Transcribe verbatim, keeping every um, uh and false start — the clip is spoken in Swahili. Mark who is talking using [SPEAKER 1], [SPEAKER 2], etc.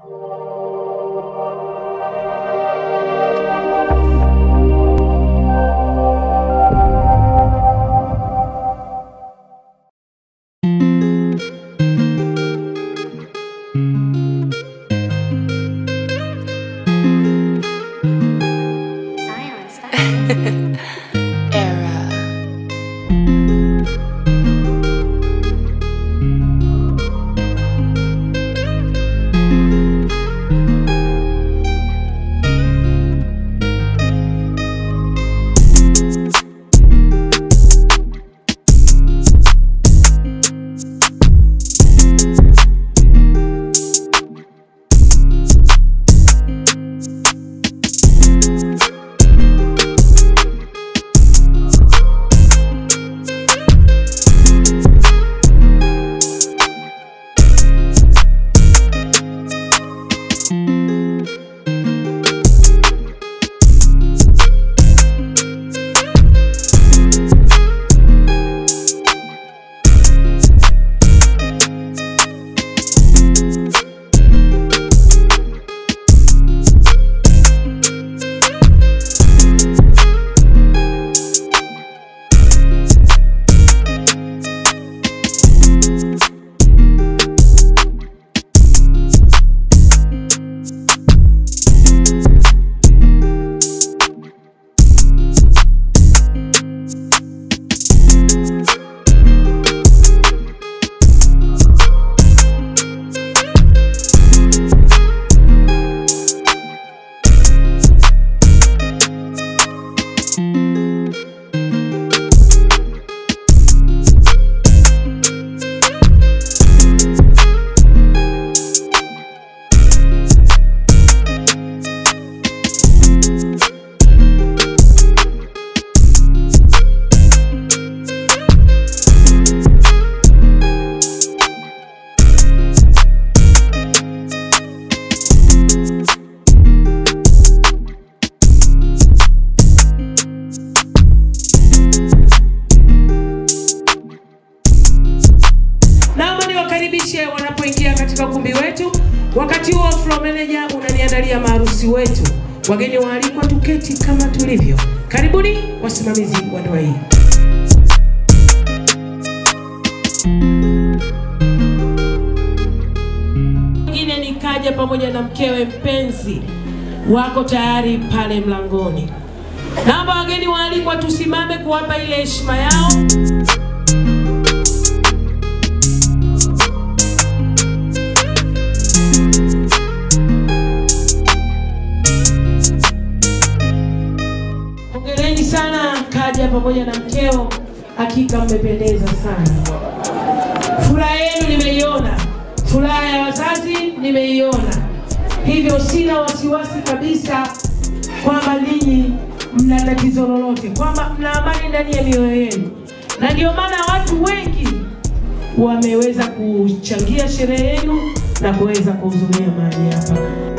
[SPEAKER 1] Wanapoingia katika ukumbi wetu, wakati huo floor manager unaniandalia maharusi wetu. Wageni waalikwa tuketi kama tulivyo. Karibuni wasimamizi wa ndoa hii. Wengine ni Kaja pamoja na mkewe mpenzi wako tayari pale mlangoni. Naomba wageni waalikwa tusimame kuwapa ile heshima yao. Hongereni sana Kaja pamoja na mkeo, hakika mmependeza sana. Furaha yenu nimeiona, furaha ya wazazi nimeiona. Hivyo sina wasiwasi kabisa kwamba ninyi mna tatizo lolote, kwamba mna amani ndani ya mioyo yenu. Na ndio maana watu wengi wameweza kuchangia sherehe yenu na kuweza kuhudhuria mahali hapa.